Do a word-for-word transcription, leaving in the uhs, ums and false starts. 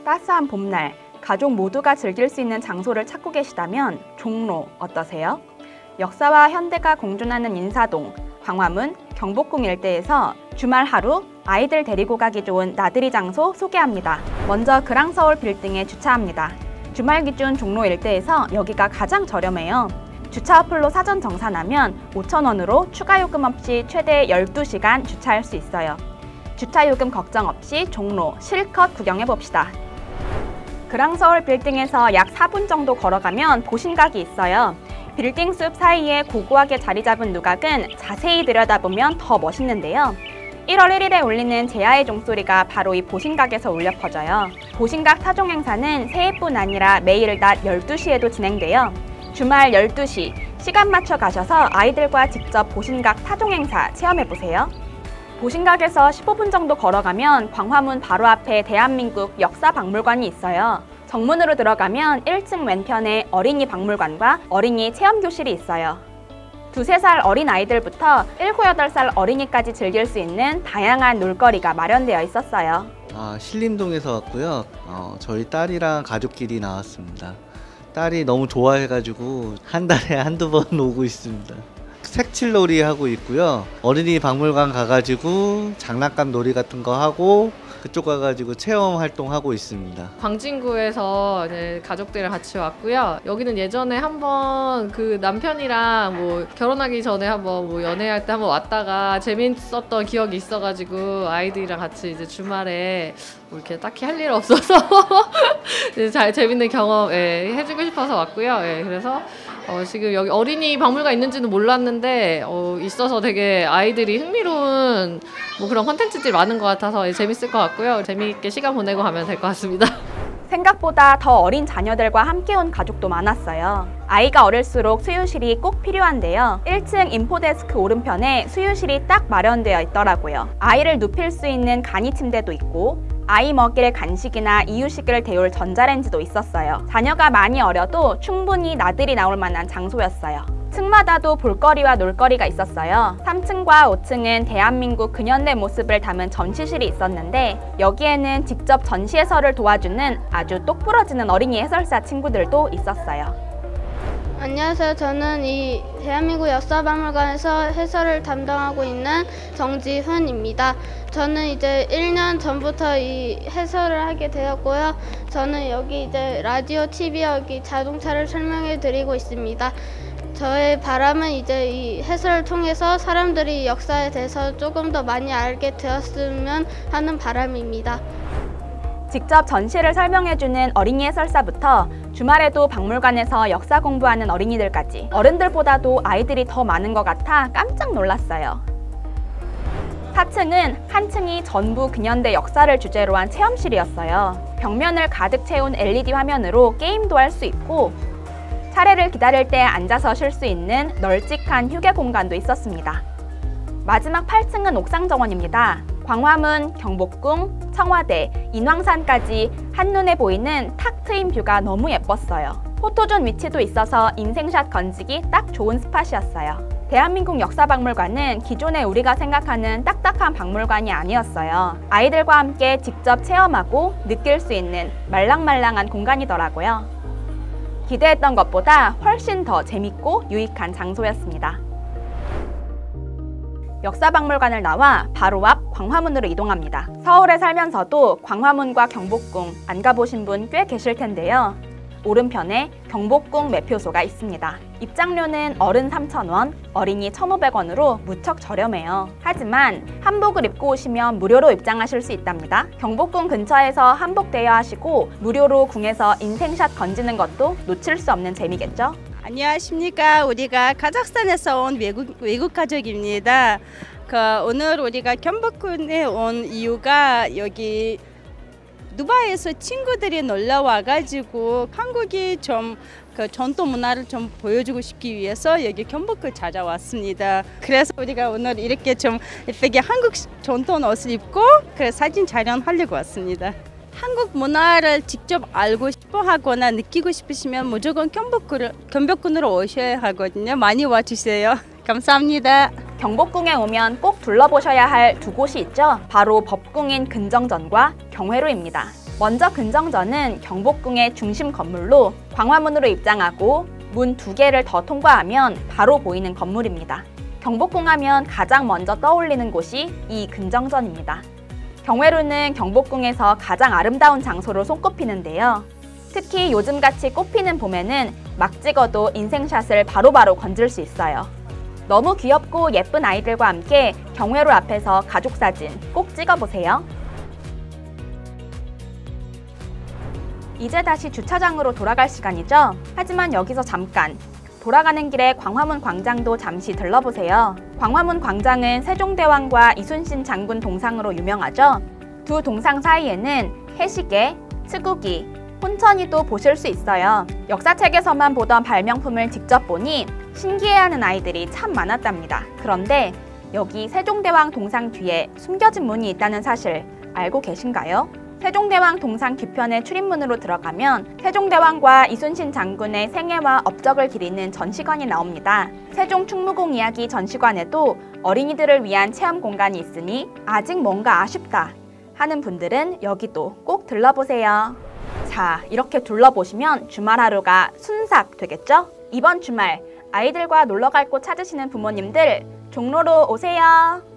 따스한 봄날, 가족 모두가 즐길 수 있는 장소를 찾고 계시다면 종로 어떠세요? 역사와 현대가 공존하는 인사동, 광화문, 경복궁 일대에서 주말 하루 아이들 데리고 가기 좋은 나들이 장소 소개합니다. 먼저 그랑서울 빌딩에 주차합니다. 주말 기준 종로 일대에서 여기가 가장 저렴해요. 주차 어플로 사전 정산하면 오천 원으로 추가 요금 없이 최대 열두 시간 주차할 수 있어요. 주차 요금 걱정 없이 종로 실컷 구경해봅시다. 그랑서울 빌딩에서 약 사 분 정도 걸어가면 보신각이 있어요. 빌딩 숲 사이에 고고하게 자리 잡은 누각은 자세히 들여다보면 더 멋있는데요. 일월 일일에 울리는 제야의 종소리가 바로 이 보신각에서 울려 퍼져요. 보신각 타종 행사는 새해뿐 아니라 매일 낮 열두 시에도 진행돼요. 주말 열두 시 시간 맞춰 가셔서 아이들과 직접 보신각 타종 행사 체험해보세요. 보신각에서 십오 분 정도 걸어가면 광화문 바로 앞에 대한민국 역사박물관이 있어요. 정문으로 들어가면 일 층 왼편에 어린이 박물관과 어린이 체험교실이 있어요. 두세 살 어린 아이들부터 일곱, 여덟 살 어린이까지 즐길 수 있는 다양한 놀거리가 마련되어 있었어요. 아, 신림동에서 왔고요. 어, 저희 딸이랑 가족끼리 나왔습니다. 딸이 너무 좋아해가지고 한 달에 한두 번 오고 있습니다. 색칠놀이 하고 있고요. 어린이 박물관 가가지고 장난감 놀이 같은 거 하고 그쪽 가가지고 체험 활동하고 있습니다. 광진구에서 이제 가족들이랑 같이 왔고요. 여기는 예전에 한번 그 남편이랑 뭐 결혼하기 전에 한번 뭐 연애할 때 한번 왔다가 재밌었던 기억이 있어가지고 아이들이랑 같이 이제 주말에 뭐 이렇게 딱히 할 일 없어서 잘 재밌는 경험 예, 해주고 싶어서 왔고요. 예, 그래서 어, 지금 여기 어린이 박물관 있는지는 몰랐는데 어, 있어서 되게 아이들이 흥미로운 뭐 그런 콘텐츠들이 많은 것 같아서 예, 재밌을 것 같고요. 재미있게 시간 보내고 가면 될 것 같습니다. 생각보다 더 어린 자녀들과 함께 온 가족도 많았어요. 아이가 어릴수록 수유실이 꼭 필요한데요. 일 층 인포데스크 오른편에 수유실이 딱 마련되어 있더라고요. 아이를 눕힐 수 있는 간이 침대도 있고 아이 먹일 간식이나 이유식을 데울 전자레인지도 있었어요. 자녀가 많이 어려도 충분히 나들이 나올 만한 장소였어요. 층마다도 볼거리와 놀거리가 있었어요. 삼 층과 오 층은 대한민국 근현대 모습을 담은 전시실이 있었는데 여기에는 직접 전시 해설을 도와주는 아주 똑부러지는 어린이 해설사 친구들도 있었어요. 안녕하세요. 저는 이 대한민국 역사박물관에서 해설을 담당하고 있는 정지훈입니다. 저는 이제 일 년 전부터 이 해설을 하게 되었고요. 저는 여기 이제 라디오, 티비, 여기 자동차를 설명해 드리고 있습니다. 저의 바람은 이제 이 해설을 통해서 사람들이 역사에 대해서 조금 더 많이 알게 되었으면 하는 바람입니다. 직접 전시를 설명해주는 어린이 해설사부터 주말에도 박물관에서 역사 공부하는 어린이들까지 어른들보다도 아이들이 더 많은 것 같아 깜짝 놀랐어요. 사 층은 한 층이 전부 근현대 역사를 주제로 한 체험실이었어요. 벽면을 가득 채운 엘이디 화면으로 게임도 할 수 있고 차례를 기다릴 때 앉아서 쉴 수 있는 널찍한 휴게 공간도 있었습니다. 마지막 팔 층은 옥상 정원입니다. 광화문, 경복궁, 청와대, 인왕산까지 한눈에 보이는 탁 트인 뷰가 너무 예뻤어요. 포토존 위치도 있어서 인생샷 건지기 딱 좋은 스팟이었어요. 대한민국 역사박물관은 기존에 우리가 생각하는 딱딱한 박물관이 아니었어요. 아이들과 함께 직접 체험하고 느낄 수 있는 말랑말랑한 공간이더라고요. 기대했던 것보다 훨씬 더 재밌고 유익한 장소였습니다. 역사박물관을 나와 바로 앞 광화문으로 이동합니다. 서울에 살면서도 광화문과 경복궁 안 가보신 분 꽤 계실 텐데요. 오른편에 경복궁 매표소가 있습니다. 입장료는 어른 삼천 원, 어린이 천오백 원으로 무척 저렴해요. 하지만 한복을 입고 오시면 무료로 입장하실 수 있답니다. 경복궁 근처에서 한복 대여하시고 무료로 궁에서 인생샷 건지는 것도 놓칠 수 없는 재미겠죠? 안녕하십니까. 우리가 카자흐스탄에서 온 외국, 외국 가족입니다. 그 오늘 우리가 경복궁에 온 이유가 여기 두바이에서 친구들이 놀러 와가지고 한국이 좀 그 전통 문화를 좀 보여주고 싶기 위해서 여기 경복궁 찾아왔습니다. 그래서 우리가 오늘 이렇게 좀 예쁘게 한국 전통 옷을 입고 그 사진 촬영하려고 왔습니다. 한국 문화를 직접 알고 싶어 하거나 느끼고 싶으시면 무조건 경복궁을, 경복궁으로 오셔야 하거든요. 많이 와주세요. 감사합니다. 경복궁에 오면 꼭 둘러보셔야 할 두 곳이 있죠. 바로 법궁인 근정전과 경회로입니다. 먼저 근정전은 경복궁의 중심 건물로 광화문으로 입장하고 문 두 개를 더 통과하면 바로 보이는 건물입니다. 경복궁 하면 가장 먼저 떠올리는 곳이 이 근정전입니다. 경회로는 경복궁에서 가장 아름다운 장소로 손꼽히는데요. 특히 요즘같이 꽃피는 봄에는 막 찍어도 인생샷을 바로바로 건질 수 있어요. 너무 귀엽고 예쁜 아이들과 함께 경회로 앞에서 가족사진 꼭 찍어보세요. 이제 다시 주차장으로 돌아갈 시간이죠. 하지만 여기서 잠깐 돌아가는 길에 광화문 광장도 잠시 들러보세요. 광화문 광장은 세종대왕과 이순신 장군 동상으로 유명하죠. 두 동상 사이에는 해시계, 츠구기, 혼천이도 보실 수 있어요. 역사책에서만 보던 발명품을 직접 보니 신기해하는 아이들이 참 많았답니다. 그런데 여기 세종대왕 동상 뒤에 숨겨진 문이 있다는 사실 알고 계신가요? 세종대왕 동상 뒤편의 출입문으로 들어가면 세종대왕과 이순신 장군의 생애와 업적을 기리는 전시관이 나옵니다. 세종충무공 이야기 전시관에도 어린이들을 위한 체험 공간이 있으니 아직 뭔가 아쉽다 하는 분들은 여기도 꼭 들러보세요. 자, 이렇게 둘러보시면 주말 하루가 순삭 되겠죠? 이번 주말 아이들과 놀러 갈 곳 찾으시는 부모님들 종로로 오세요.